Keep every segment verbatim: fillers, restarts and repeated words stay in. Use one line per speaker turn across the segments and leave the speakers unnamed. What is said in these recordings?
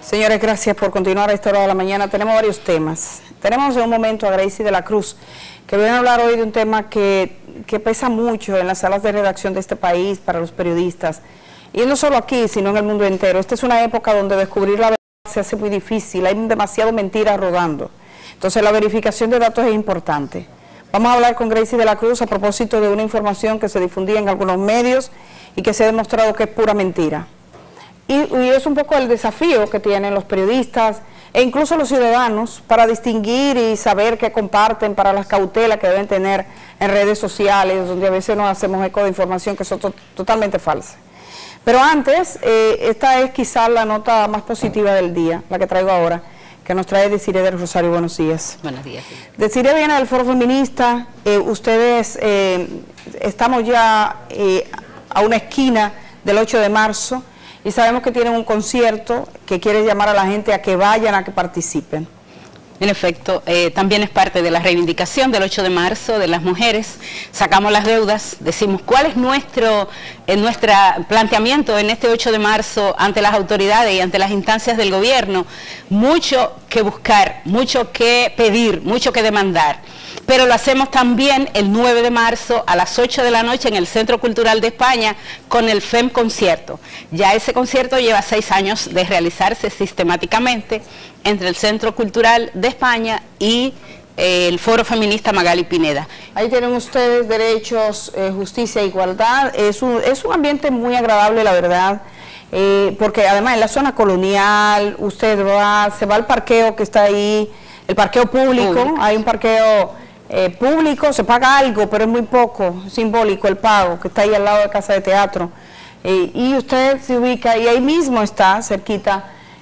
Señores, gracias por continuar a esta hora de la mañana. Tenemos varios temas. Tenemos en un momento a Gracie de la Cruz, que viene a hablar hoy de un tema que, que pesa mucho en las salas de redacción de este país para los periodistas. Y no solo aquí, sino en el mundo entero. Esta es una época donde descubrir la verdad se hace muy difícil. Hay demasiado mentira rodando. Entonces la verificación de datos es importante. Vamos a hablar con Gracie de la Cruz a propósito de una información que se difundía en algunos medios y que se ha demostrado que es pura mentira. Y, y es un poco el desafío que tienen los periodistas e incluso los ciudadanos para distinguir y saber qué comparten, para las cautelas que deben tener en redes sociales, donde a veces nos hacemos eco de información que son to totalmente falsas. Pero antes, eh, esta es quizás la nota más positiva del día, la que traigo ahora, que nos trae Desiree del Rosario. Buenos días.
Buenos días. Sí.
Desiree viene del Foro Feminista. Eh, ustedes, eh, estamos ya eh, a una esquina del ocho de marzo y sabemos que tienen un concierto que quiere llamar a la gente a que vayan, a que participen.
En efecto, eh, también es parte de la reivindicación del ocho de marzo de las mujeres. Sacamos las deudas, decimos cuál es nuestro eh, nuestro planteamiento en este ocho de marzo ante las autoridades y ante las instancias del gobierno. Mucho que buscar, mucho que pedir, mucho que demandar. Pero lo hacemos también el nueve de marzo a las ocho de la noche en el Centro Cultural de España con el FEM Concierto. Ya ese concierto lleva seis años de realizarse sistemáticamente entre el Centro Cultural de España y eh, el Foro Feminista Magali Pineda.
Ahí tienen ustedes derechos, eh, justicia e igualdad. Es un, es un ambiente muy agradable, la verdad, eh, porque además en la zona colonial usted va, se va al parqueo que está ahí, el parqueo público, público. Hay un parqueo Eh, público, se paga algo, pero es muy poco, simbólico el pago, que está ahí al lado de Casa de Teatro, eh, y usted se ubica, y ahí mismo está, cerquita,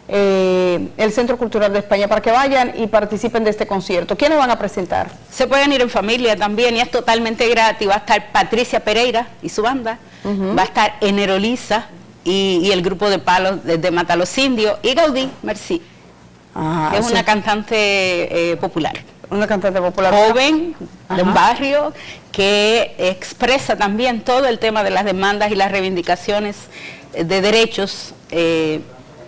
eh, el Centro Cultural de España, para que vayan y participen de este concierto. ¿Quiénes van a presentar?
Se pueden ir en familia también, y es totalmente gratis. Va a estar Patricia Pereira y su banda, uh-huh. Va a estar Enerolisa y, y el grupo de palos de, de Mata los Indios, y Gaudí Merci, ah, que es sí. una cantante eh, popular.
Una cantante popular
joven, Ajá. de un barrio, que expresa también todo el tema de las demandas y las reivindicaciones de derechos eh,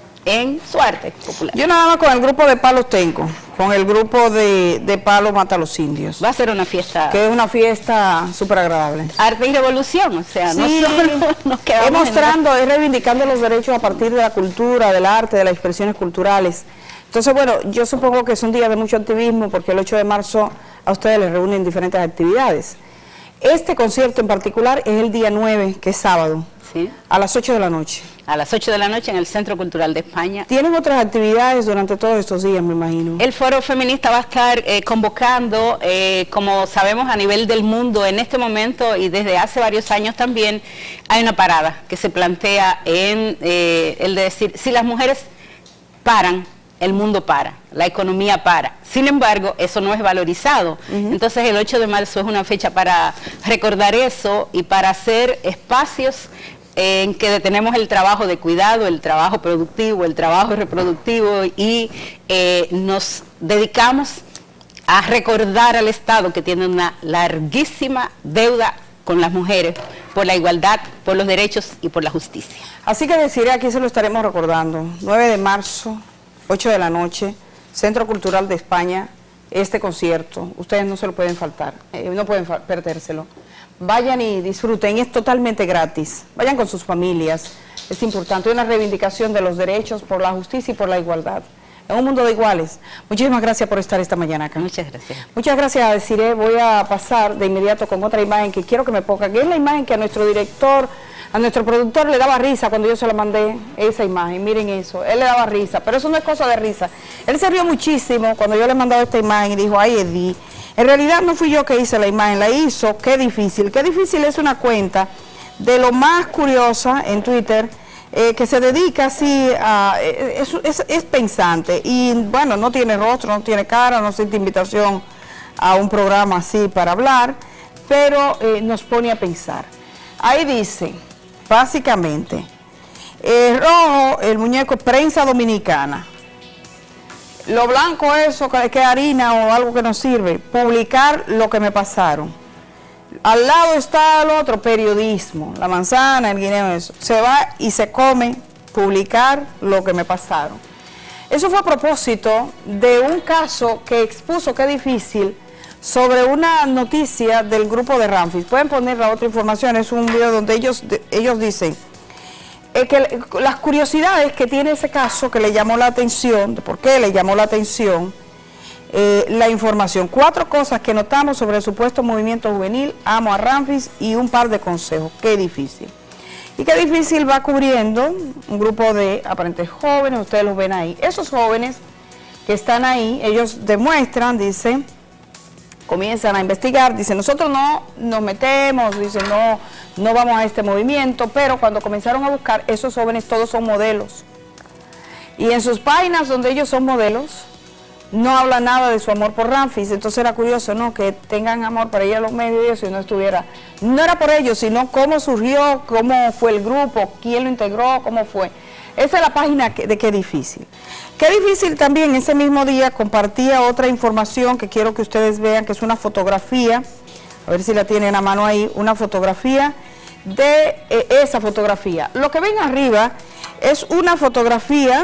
en su arte popular.
Yo nada más con el grupo de palos tengo, con el grupo de, de palos Mata los Indios.
Va a ser una fiesta.
Que es una fiesta súper agradable.
Arte y revolución, o sea,
sí,
no solo nos quedamos
es mostrando, es reivindicando los derechos a partir de la cultura, del arte, de las expresiones culturales. Entonces, bueno, yo supongo que es un día de mucho activismo porque el ocho de marzo a ustedes les reúnen diferentes actividades. Este concierto en particular es el día nueve, que es sábado,
¿sí?
A las ocho de la noche.
A las ocho de la noche en el Centro Cultural de España.
¿Tienen otras actividades durante todos estos días, me imagino?
El Foro Feminista va a estar eh, convocando, eh, como sabemos, a nivel del mundo en este momento y desde hace varios años también, hay una parada que se plantea en eh, el de decir, si las mujeres paran, el mundo para, la economía para. Sin embargo, eso no es valorizado. Uh-huh. Entonces el ocho de marzo es una fecha para recordar eso y para hacer espacios en que detenemos el trabajo de cuidado, el trabajo productivo, el trabajo reproductivo y eh, nos dedicamos a recordar al Estado que tiene una larguísima deuda con las mujeres por la igualdad, por los derechos y por la justicia.
Así que deciré, aquí se lo estaremos recordando, nueve de marzo, ocho de la noche, Centro Cultural de España, este concierto, ustedes no se lo pueden faltar, eh, no pueden perdérselo. Vayan y disfruten, es totalmente gratis, vayan con sus familias, es importante, una reivindicación de los derechos por la justicia y por la igualdad, en un mundo de iguales. Muchísimas gracias por estar esta mañana acá.
Muchas gracias.
Muchas gracias a Desiree. Voy a pasar de inmediato con otra imagen que quiero que me ponga, que es la imagen que a nuestro director, a nuestro productor le daba risa cuando yo se la mandé, esa imagen, miren eso, él le daba risa, pero eso no es cosa de risa. Él se rió muchísimo cuando yo le mandaba esta imagen y dijo, ay Edith, en realidad no fui yo que hice la imagen, la hizo, qué difícil, qué difícil es una cuenta de lo más curiosa en Twitter, eh, que se dedica así a, es, es, es pensante, y bueno, no tiene rostro, no tiene cara, no siente invitación a un programa así para hablar, pero eh, nos pone a pensar. Ahí dice, básicamente, el rojo, el muñeco prensa dominicana. Lo blanco eso que es harina o algo que nos sirve, publicar lo que me pasaron. Al lado está el otro, periodismo, la manzana, el guineo, eso. Se va y se come, publicar lo que me pasaron. Eso fue a propósito de un caso que expuso que es difícil sobre una noticia del grupo de Ramfis. Pueden poner la otra información, es un video donde ellos, de, ellos dicen eh, que las curiosidades que tiene ese caso que le llamó la atención, de por qué le llamó la atención eh, la información. Cuatro cosas que notamos sobre el supuesto movimiento juvenil, amo a Ramfis, y un par de consejos. Qué difícil. Y qué difícil va cubriendo un grupo de aparentes jóvenes, ustedes los ven ahí. Esos jóvenes que están ahí, ellos demuestran, dicen, comienzan a investigar, dicen, nosotros no nos metemos, dicen, no, no vamos a este movimiento, pero cuando comenzaron a buscar, esos jóvenes todos son modelos. Y en sus páginas donde ellos son modelos, no habla nada de su amor por Ramfis. Entonces era curioso, ¿no?, que tengan amor para ir a los medios y eso, y no estuviera, no era por ellos, sino cómo surgió, cómo fue el grupo, quién lo integró, cómo fue. Esa es la página que, de Qué Difícil. Qué Difícil también ese mismo día compartía otra información que quiero que ustedes vean, que es una fotografía, a ver si la tienen a mano ahí, una fotografía de eh, esa fotografía. Lo que ven arriba es una fotografía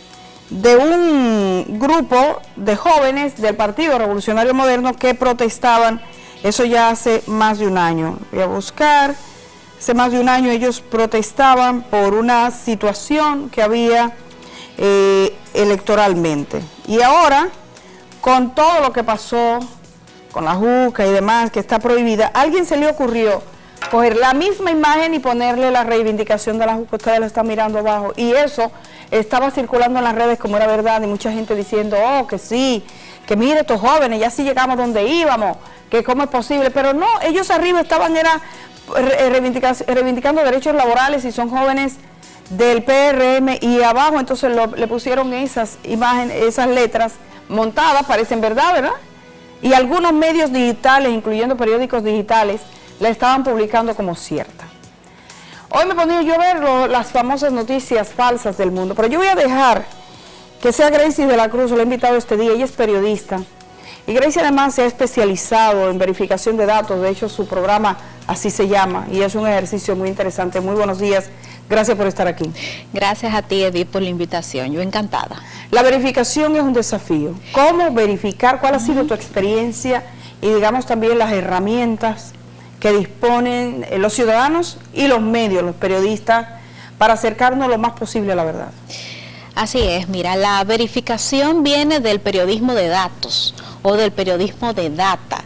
de un grupo de jóvenes del Partido Revolucionario Moderno que protestaban, eso ya hace más de un año. Voy a buscar, hace más de un año ellos protestaban por una situación que había eh, electoralmente. Y ahora, con todo lo que pasó, con la juca y demás, que está prohibida, a alguien se le ocurrió coger la misma imagen y ponerle la reivindicación de la juca, ustedes lo están mirando abajo, y eso estaba circulando en las redes como era verdad, y mucha gente diciendo, oh, que sí, que mire estos jóvenes, ya sí llegamos donde íbamos, que cómo es posible, pero no, ellos arriba estaban era reivindicando derechos laborales y son jóvenes del P R M, y abajo entonces lo, le pusieron esas imágenes, esas letras montadas, parecen verdad, ¿verdad? Y algunos medios digitales, incluyendo periódicos digitales, la estaban publicando como cierta. Hoy me ponía yo a ver lo, las famosas noticias falsas del mundo, pero yo voy a dejar que sea Gracie de la Cruz, lo he invitado este día, ella es periodista, y Gracie además se ha especializado en verificación de datos, de hecho su programa así se llama, y es un ejercicio muy interesante. Muy buenos días, gracias por estar aquí.
Gracias a ti, Edith, por la invitación, yo encantada.
La verificación es un desafío. ¿Cómo verificar? ¿Cuál ha sido tu experiencia? Y digamos también las herramientas que disponen los ciudadanos y los medios, los periodistas, para acercarnos lo más posible a la verdad.
Así es, mira, la verificación viene del periodismo de datos o del periodismo de data.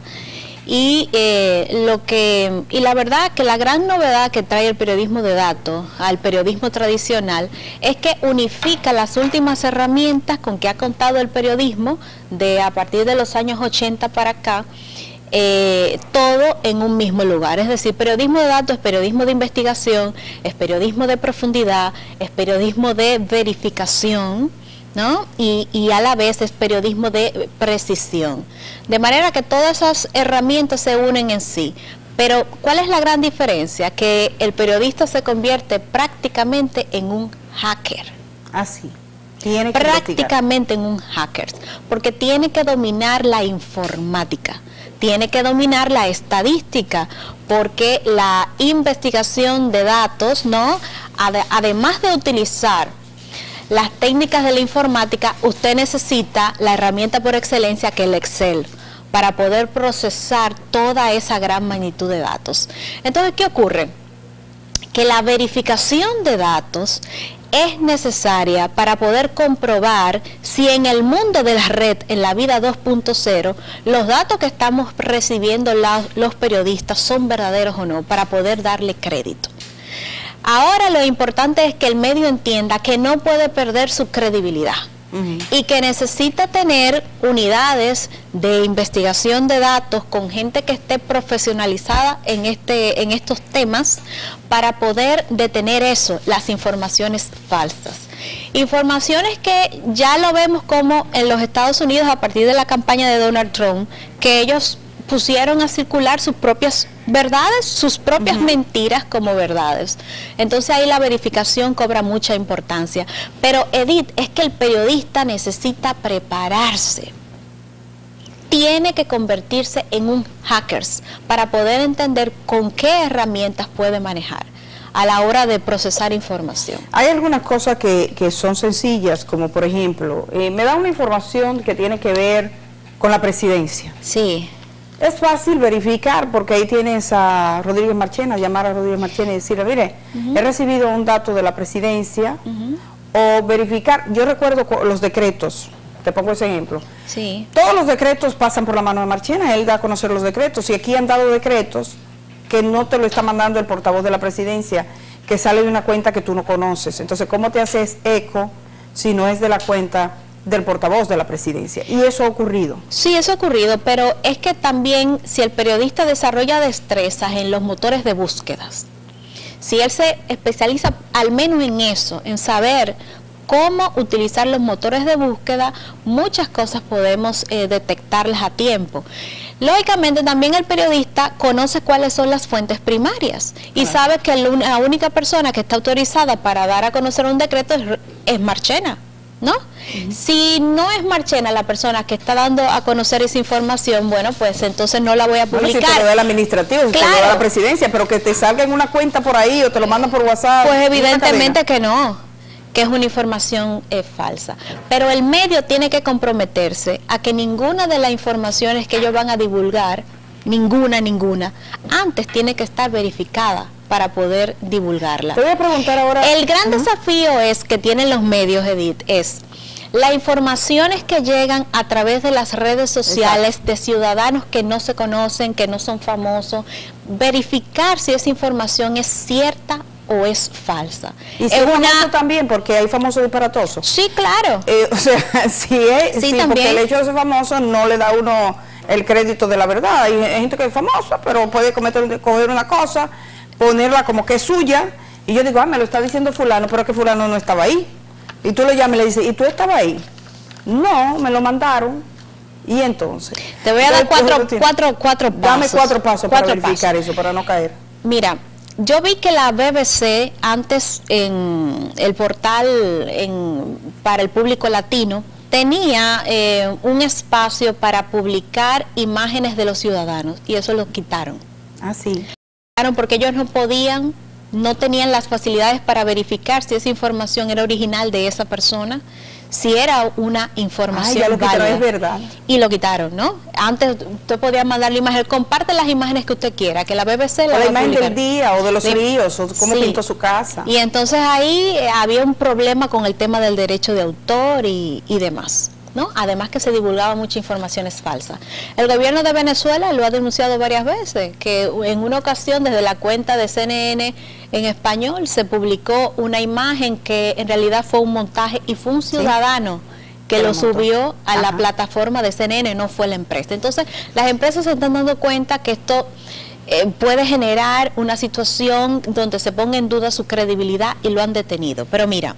Y eh, lo que y la verdad que la gran novedad que trae el periodismo de datos al periodismo tradicional es que unifica las últimas herramientas con que ha contado el periodismo de a partir de los años ochenta para acá. Eh, todo en un mismo lugar, es decir, periodismo de datos es periodismo de investigación, es periodismo de profundidad, es periodismo de verificación, ¿no? Y, y a la vez es periodismo de precisión, de manera que todas esas herramientas se unen en sí. Pero ¿cuál es la gran diferencia? Que el periodista se convierte prácticamente en un hacker.
Así. Tiene que
prácticamente investigar. En un hacker, porque tiene que dominar la informática, tiene que dominar la estadística, porque la investigación de datos, ¿no? Ad, además de utilizar las técnicas de la informática, usted necesita la herramienta por excelencia que es el Excel, para poder procesar toda esa gran magnitud de datos. Entonces, ¿qué ocurre? Que la verificación de datos es necesaria para poder comprobar si en el mundo de la red, en la vida dos punto cero, los datos que estamos recibiendo la, los periodistas son verdaderos o no, para poder darle crédito. Ahora lo importante es que el medio entienda que no puede perder su credibilidad. Uh-huh. Y que necesita tener unidades de investigación de datos con gente que esté profesionalizada en, este, en estos temas para poder detener eso, las informaciones falsas. Informaciones que ya lo vemos como en los Estados Unidos a partir de la campaña de Donald Trump, que ellos pusieron a circular sus propias verdades, sus propias uh-huh. mentiras como verdades. Entonces ahí la verificación cobra mucha importancia. Pero Edith, es que el periodista necesita prepararse. Tiene que convertirse en un hacker para poder entender con qué herramientas puede manejar.
a la hora de procesar información.
Hay algunas cosas que, que son sencillas, como por ejemplo, eh, me da una información que tiene que ver con la presidencia.
Sí.
Es fácil verificar porque ahí tienes a Rodríguez Marchena, llamar a Rodríguez Marchena y decirle, mire, uh-huh. he recibido un dato de la presidencia, uh-huh. o verificar, yo recuerdo los decretos, te pongo ese ejemplo.
Sí.
Todos los decretos pasan por la mano de Marchena, él da a conocer los decretos, y aquí han dado decretos que no te lo está mandando el portavoz de la presidencia, que sale de una cuenta que tú no conoces. Entonces, ¿cómo te haces eco si no es de la cuenta del portavoz de la presidencia? Y eso ha ocurrido.
Sí, eso ha ocurrido, pero es que también si el periodista desarrolla destrezas en los motores de búsquedas, si él se especializa al menos en eso, en saber cómo utilizar los motores de búsqueda, muchas cosas podemos eh, detectarlas a tiempo. Lógicamente también el periodista conoce cuáles son las fuentes primarias y claro. sabe que la única persona que está autorizada para dar a conocer un decreto es, es Marchena, ¿no? Uh-huh. Si no es Marchena la persona que está dando a conocer esa información, bueno, pues entonces no la voy a publicar.
Bueno, si te lo da el administrativo, si
claro.
te lo da la presidencia, pero que te salga en una cuenta por ahí o te lo mandan por WhatsApp.
Pues evidentemente que no, que es una información eh, falsa. Pero el medio tiene que comprometerse a que ninguna de las informaciones que ellos van a divulgar, ninguna, ninguna, antes tiene que estar verificada para poder divulgarla.
Te voy a preguntar ahora.
El gran
uh-huh.
desafío es que tienen los medios, Edith, es las informaciones que llegan a través de las redes sociales Exacto. de ciudadanos que no se conocen, que no son famosos, verificar si esa información es cierta o es falsa.
Y si
es
es
una...
famoso también, porque hay famosos disparatosos.
Sí, claro.
Eh, o sea, si es,
sí,
sí,
también.
Porque el hecho de ser famoso no le da a uno el crédito de la verdad. Hay gente que es famosa, pero puede cometer, coger una cosa, ponerla como que es suya, y yo digo, ah, me lo está diciendo fulano, pero que fulano no estaba ahí. Y tú le llamas y le dices, ¿y tú estabas ahí? No, me lo mandaron. Y entonces.
Te voy a dar cuatro, cuatro, cuatro pasos.
Dame cuatro pasos
cuatro
para verificar
pasos.
eso, para no caer.
Mira, yo vi que la B B C antes en el portal en, para el público latino tenía eh, un espacio para publicar imágenes de los ciudadanos y eso lo quitaron.
Ah, sí.
Porque ellos no podían, no tenían las facilidades para verificar si esa información era original de esa persona, si era una información
Ay, ya lo
válida.
quitaron, es verdad.
Y lo quitaron, ¿no? Antes usted podía mandar la imagen, comparte las imágenes que usted quiera, que la B B C la
o
va
la
a
imagen
publicar.
del día, o de los
Sí.
ríos, o cómo
Sí.
pintó su casa.
Y entonces ahí eh, había un problema con el tema del derecho de autor y, y demás, ¿no? Además que se divulgaba mucha información falsa. El gobierno de Venezuela lo ha denunciado varias veces, que en una ocasión desde la cuenta de C N N en español se publicó una imagen que en realidad fue un montaje y fue un ciudadano sí. que lo subió a Ajá. la plataforma de C N N, no fue la empresa. Entonces las empresas se están dando cuenta que esto eh, puede generar una situación donde se ponga en duda su credibilidad y lo han detenido. Pero mira,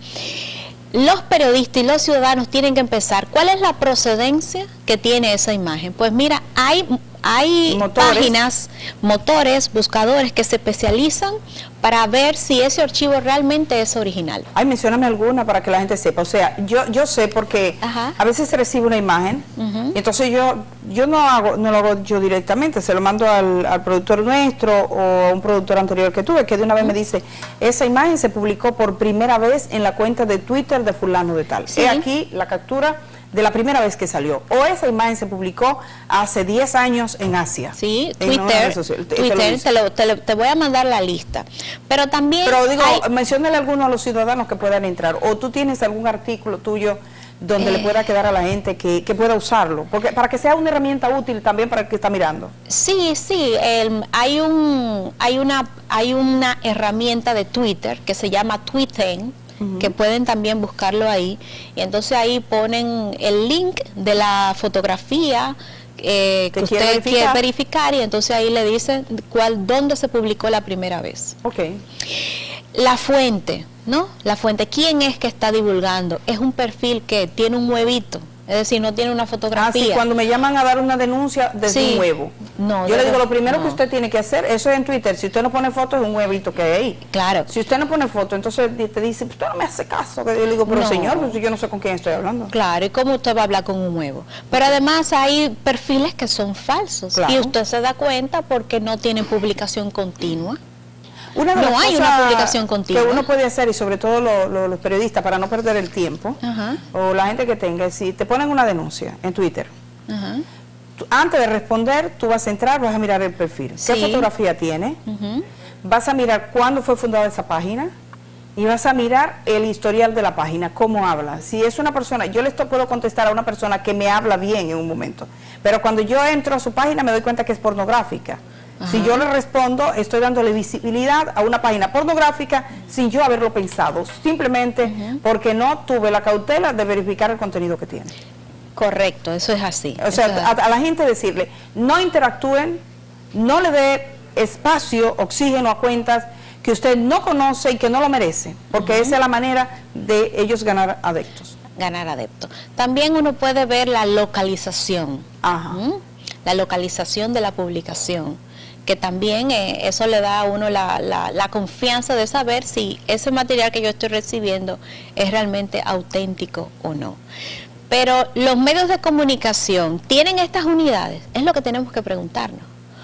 los periodistas y los ciudadanos tienen que empezar. ¿Cuál es la procedencia que tiene esa imagen? Pues mira, hay, hay motores. páginas, motores, buscadores que se especializan para ver si ese archivo realmente es original.
Ay, mencióname alguna para que la gente sepa. O sea, yo yo sé porque Ajá. a veces se recibe una imagen, uh-huh. y entonces yo yo no hago no lo hago yo directamente, se lo mando al, al productor nuestro o a un productor anterior que tuve, que de una vez uh-huh. me dice, esa imagen se publicó por primera vez en la cuenta de Twitter de fulano de tal. ¿Sí? He aquí la captura de la primera vez que salió. O esa imagen se publicó hace diez años en Asia.
Sí, Twitter, Twitter te, lo, te, lo, te voy a mandar la lista. Pero también...
Pero digo,
hay...
menciónale alguno a los ciudadanos que puedan entrar. O tú tienes algún artículo tuyo donde eh... le pueda quedar a la gente que, que pueda usarlo. Porque para que sea una herramienta útil también para el que está mirando.
Sí, sí. El, hay, un, hay, una, hay una herramienta de Twitter que se llama Tweeten, Uh-huh. que pueden también buscarlo ahí, y entonces ahí ponen el link de la fotografía eh, que usted verificar? quiere verificar, y entonces ahí le dicen cuál, dónde se publicó la primera vez.
Okay.
La fuente, ¿no? La fuente, ¿quién es que está divulgando? Es un perfil que tiene un huevito, es decir, no tiene una fotografía.
Ah, sí, cuando me llaman a dar una denuncia desde sí. un huevo.
No,
yo le digo, lo primero
no.
que usted tiene que hacer, eso es en Twitter, si usted no pone foto es un huevito que hay ahí.
Claro.
Si usted no pone foto, entonces te dice, usted no me hace caso. Yo le digo, pero no. señor, pues yo no sé con quién estoy hablando.
Claro, ¿y cómo usted va a hablar con un huevo? Pero además hay perfiles que son falsos, claro. y usted se da cuenta porque no tienen publicación continua.
Una de
no
las
hay
cosas
una publicación continua.
Que uno puede hacer, y sobre todo lo, lo, los periodistas, para no perder el tiempo,
Ajá.
o la gente que tenga, si te ponen una denuncia en Twitter,
Ajá.
tú, antes de responder, tú vas a entrar, vas a mirar el perfil.
Sí.
¿Qué fotografía tiene?
Uh-huh.
Vas a mirar cuándo fue fundada esa página y vas a mirar el historial de la página, cómo habla. Si es una persona, yo les puedo contestar a una persona que me habla bien en un momento, pero cuando yo entro a su página me doy cuenta que es pornográfica. Ajá. Si yo le respondo, estoy dándole visibilidad a una página pornográfica sin yo haberlo pensado, simplemente uh-huh. porque no tuve la cautela de verificar el contenido que tiene.
Correcto, eso es así.
O sea, a, a la gente decirle, no interactúen, no le dé espacio, oxígeno a cuentas que usted no conoce y que no lo merece, porque uh-huh. esa es la manera de ellos ganar adeptos.
Ganar adeptos. También uno puede ver la localización,
Ajá.
¿Mm? la localización de la publicación, que también eh, eso le da a uno la, la, la confianza de saber si ese material que yo estoy recibiendo es realmente auténtico o no. Pero los medios de comunicación tienen estas unidades, es lo que tenemos que preguntarnos.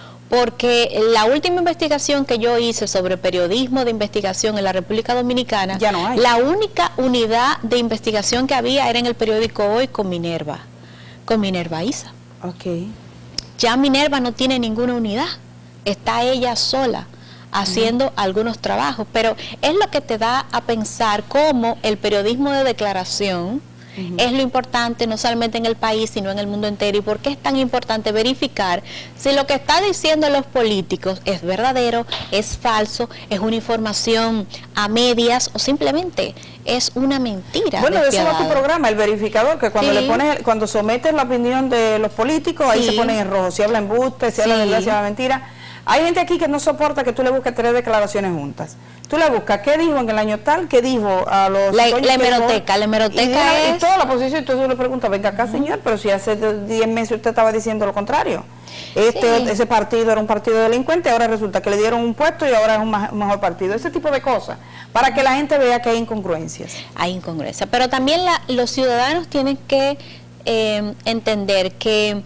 Porque la última investigación que yo hice sobre periodismo de investigación en la República Dominicana,
ya no hay.
La única unidad de investigación que había era en el periódico Hoy con Minerva, con Minerva Isa.
Okay.
Ya Minerva no tiene ninguna unidad, está ella sola haciendo uh-huh. algunos trabajos, pero es lo que te da a pensar cómo el periodismo de declaración Uh-huh. es lo importante no solamente en el país sino en el mundo entero. ¿Y por qué es tan importante verificar si lo que está diciendo los políticos es verdadero, es falso, es una información a medias o simplemente es una mentira?
Bueno, eso va tu programa, el verificador, que cuando sí. le pones, cuando sometes la opinión de los políticos, sí. ahí se pone en rojo, si habla embuste, si sí. habla verdad, si habla mentira. Hay gente aquí que no soporta que tú le busques tres declaraciones juntas. Tú le buscas qué dijo en el año tal, qué dijo a los...
La, la hemeroteca, la hemeroteca
y, una,
es...
y toda la posición, y tú le preguntas, venga acá, uh-huh. señor, pero si hace diez meses usted estaba diciendo lo contrario. Este, sí. Ese partido era un partido delincuente, ahora resulta que le dieron un puesto y ahora es un, ma un mejor partido. Ese tipo de cosas, para que la gente vea que hay incongruencias.
Hay incongruencias, pero también la, los ciudadanos tienen que eh, entender que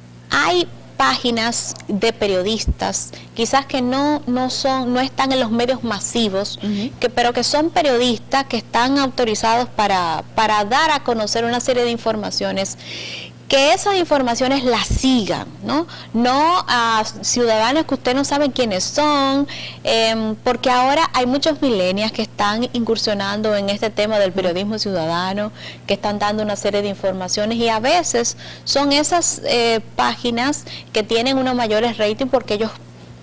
hay páginas de periodistas, quizás que no, no son, no están en los medios masivos, uh-huh. que, pero que son periodistas que están autorizados para, para dar a conocer una serie de informaciones, que esas informaciones las sigan, ¿no? No a ciudadanos que usted no sabe quiénes son, eh, porque ahora hay muchos millennials que están incursionando en este tema del periodismo ciudadano, que están dando una serie de informaciones y a veces son esas eh, páginas que tienen unos mayores ratings porque ellos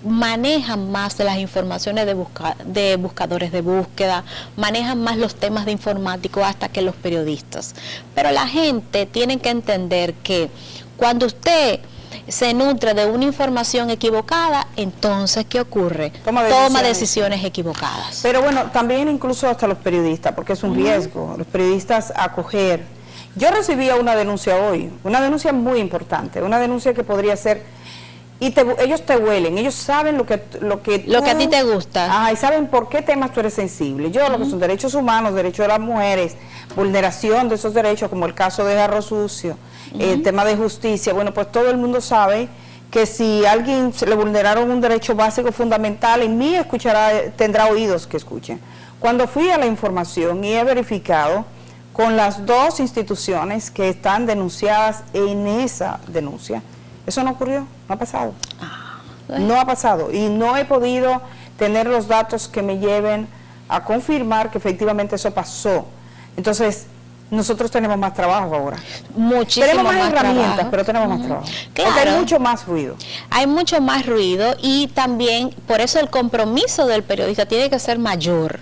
manejan más de las informaciones de, busca, de buscadores de búsqueda, manejan más los temas de informático hasta que los periodistas. Pero la gente tiene que entender que cuando usted se nutre de una información equivocada, entonces ¿qué ocurre? Toma decisiones, Toma decisiones equivocadas.
Pero bueno, también incluso hasta los periodistas, porque es un uh-huh. riesgo, los periodistas acoger. Yo recibía una denuncia hoy, una denuncia muy importante, una denuncia que podría ser... Y te, ellos te huelen, ellos saben lo que lo que,
tú,
lo
que a ti te gusta.
Ajá, y saben por qué temas tú eres sensible. Yo, uh-huh. lo que son derechos humanos, derechos de las mujeres, vulneración de esos derechos, como el caso de Jarro Sucio, uh-huh. el tema de justicia. Bueno, pues todo el mundo sabe que si a alguien se le vulneraron un derecho básico fundamental, en mí escuchará, tendrá oídos que escuchen. Cuando fui a la información y he verificado con las dos instituciones que están denunciadas en esa denuncia, eso no ocurrió, no ha pasado. Ah, no ha pasado y no he podido tener los datos que me lleven a confirmar que efectivamente eso pasó. Entonces, nosotros tenemos más trabajo ahora.
Muchísimo
tenemos más,
más
herramientas,
trabajo.
pero tenemos uh-huh. más trabajo. Claro. Porque hay mucho más ruido.
Hay mucho más ruido y también por eso el compromiso del periodista tiene que ser mayor.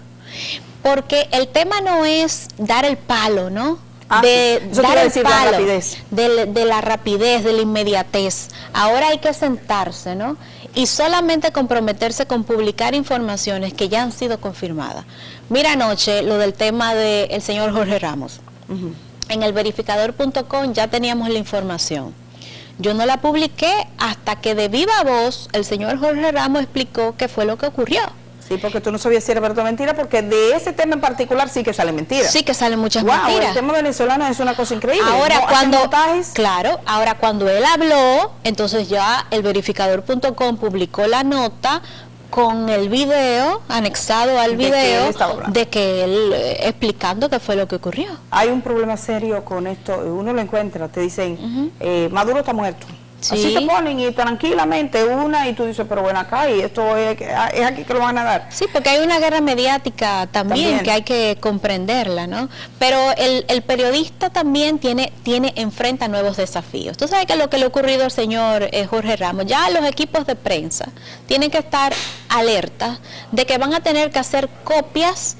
Porque el tema no es dar el palo, ¿no?
Ah,
de dar el palo,
la rapidez.
De, de la rapidez, de la inmediatez. Ahora hay que sentarse, ¿no? Y solamente comprometerse con publicar informaciones que ya han sido confirmadas. Mira anoche lo del tema del señor Jorge Ramos. Uh-huh. En el verificador punto com ya teníamos la información. Yo no la publiqué hasta que de viva voz el señor Jorge Ramos explicó qué fue lo que ocurrió. Sí,
porque tú no sabías si era verdad o mentira, porque de ese tema en particular sí que salen mentiras.
Sí que salen muchas
wow,
mentiras.
El tema venezolano es una cosa increíble.
Ahora
¿no?
cuando, claro, ahora cuando él habló, entonces ya el verificador punto com publicó la nota con el video, anexado al
De
video,
que él estaba hablando.
de que él eh, explicando qué fue lo que ocurrió.
Hay un problema serio con esto, uno lo encuentra, te dicen,
Ujú.
eh, Maduro está muerto.
Sí.
Así te ponen y tranquilamente una y tú dices, pero bueno acá y esto es, es aquí que lo van a dar.
Sí, porque hay una guerra mediática también,
También.
que hay que comprenderla, ¿no? Pero el, el periodista también tiene, tiene, enfrenta nuevos desafíos. Tú sabes que lo que le ha ocurrido al señor eh, Jorge Ramos, ya los equipos de prensa tienen que estar alerta de que van a tener que hacer copias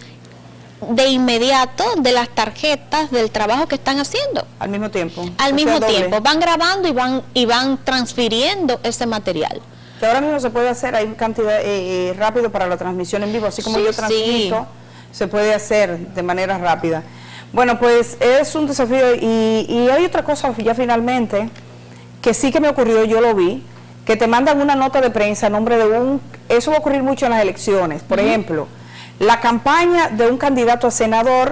de inmediato de las tarjetas del trabajo que están haciendo.
Al mismo tiempo.
Al
O
mismo
sea, doble.
tiempo, van grabando y van, y van transfiriendo ese material.
Que ahora mismo se puede hacer, hay cantidad eh, eh, rápido para la transmisión en vivo, así como
Sí,
yo
sí.
transmito, se puede hacer de manera rápida. Bueno, pues es un desafío y, y hay otra cosa ya finalmente, que sí que me ocurrió, yo lo vi, que te mandan una nota de prensa a nombre de un, eso va a ocurrir mucho en las elecciones, por uh-huh. ejemplo, la campaña de un candidato a senador,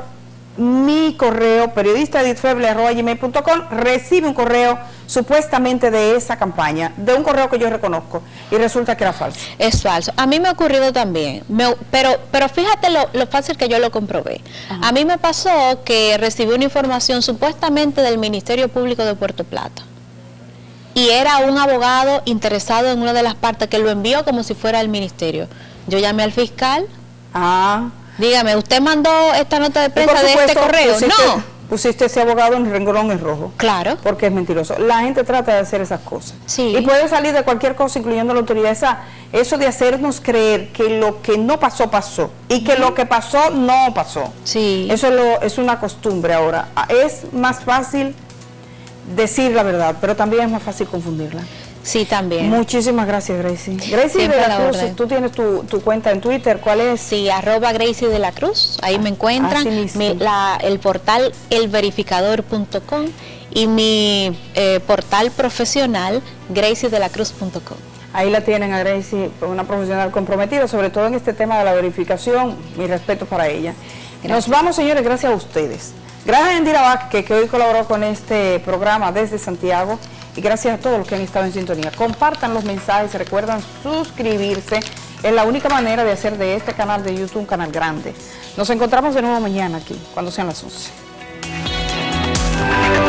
mi correo, periodista edith feble arroba gmail punto com, recibe un correo supuestamente de esa campaña, de un correo que yo reconozco, y resulta que era falso.
Es falso. A mí me ha ocurrido también, me, pero pero fíjate lo, lo fácil que yo lo comprobé. Ajá. A mí me pasó que recibí una información supuestamente del Ministerio Público de Puerto Plata, y era un abogado interesado en una de las partes que lo envió como si fuera el ministerio. Yo llamé al fiscal.
Ah.
Dígame, ¿usted mandó esta nota de prensa de este correo?
Pusiste,
no.
Pusiste ese abogado en renglón en rojo.
Claro.
Porque es mentiroso. La gente trata de hacer esas cosas.
Sí.
Y puede salir de cualquier cosa, incluyendo la autoridad. Esa, eso de hacernos creer que lo que no pasó, pasó. Y que uh-huh. lo que pasó, no pasó.
Sí.
Eso es, lo, es una costumbre ahora. Es más fácil decir la verdad, pero también es más fácil confundirla.
Sí, también.
Muchísimas gracias, Gracie. Gracie de la, la Cruz, tú tienes tu, tu cuenta en Twitter, ¿cuál es?
Sí, arroba Gracie de la Cruz, ahí ah, me encuentran. Mi, la, el portal el verificador punto com y mi eh, portal profesional gracie de la cruz punto com.
Ahí la tienen a Gracie, una profesional comprometida, sobre todo en este tema de la verificación. Mi respeto para ella. Gracias. Nos vamos, señores, gracias a ustedes. Gracias a Indira Vázquez, que hoy colaboró con este programa desde Santiago. Y gracias a todos los que han estado en sintonía. Compartan los mensajes, recuerdan suscribirse. Es la única manera de hacer de este canal de YouTube un canal grande. Nos encontramos de nuevo mañana aquí, cuando sean las once.